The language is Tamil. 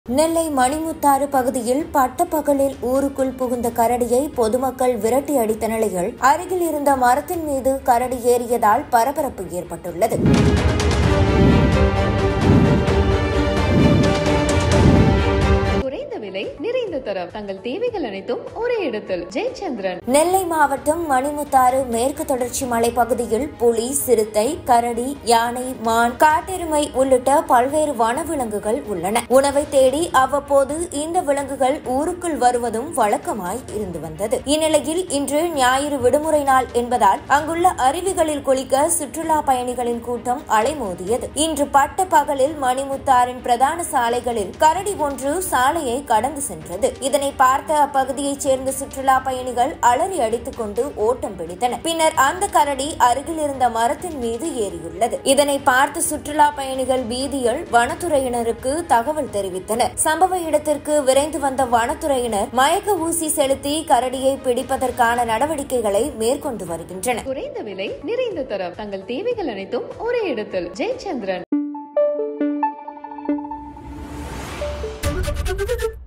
நெல்லை மணிமுத்தாறு பகுதியில் பட்டப்பகலில் ஊருக்குள் புகுந்த கரடியை பொதுமக்கள் விரட்டி அடித்த நிலையில் அருகில் இருந்த மரத்தின் மீது கரடி ஏறியதால் பரபரப்பு ஏற்பட்டுள்ளது. நிறைந்த தரம் தங்கள் தேவைகள் அனைத்தும் ஒரே இடத்தில். ஜெயச்சந்திரன். நெல்லை மாவட்டம் மணிமுத்தாறு மேற்கு தொடர்ச்சி மலை பகுதியில் புலி, சிறுத்தை, கரடி, யானை, மான், காட்டெருமை உள்ளிட்ட பல்வேறு வனவிலங்குகள் உள்ளன. உணவை தேடி அவ்வப்போது இந்த விலங்குகள் ஊருக்குள் வருவதும் வழக்கமாய் இருந்து வந்தது. இந்நிலையில் இன்று ஞாயிறு விடுமுறை நாள் என்பதால் அங்குள்ள அருவிகளில் குளிக்க சுற்றுலா பயணிகளின் கூட்டம் அலைமோதியது. இன்று பட்ட பகலில் மணிமுத்தாறின் பிரதான சாலைகளில் கரடி ஒன்று சாலையை கடந்து சென்றது. இதனை பார்த்த அப்பகுதியைச் சேர்ந்த சுற்றுலா பயணிகள் அலறி அடித்துக் கொண்டு ஓட்டம் பிடித்தனர். பின்னர் அந்த கரடி அருகில் இருந்த மரத்தின் மீது ஏறியுள்ளது. இதனை பார்த்து சுற்றுலா பயணிகள் பீதியில் வனத்துறையினருக்கு தகவல் தெரிவித்தனர். சம்பவ இடத்திற்கு விரைந்து வந்த வனத்துறையினர் மயக்க ஊசி செலுத்தி கரடியை பிடிப்பதற்கான நடவடிக்கைகளை மேற்கொண்டு வருகின்றனர். குறைந்த விலை, நிறைந்த தரம், தங்கள் தேவைகள் அனைத்தும் ஒரே இடத்தில். ஜெயச்சந்திரன்.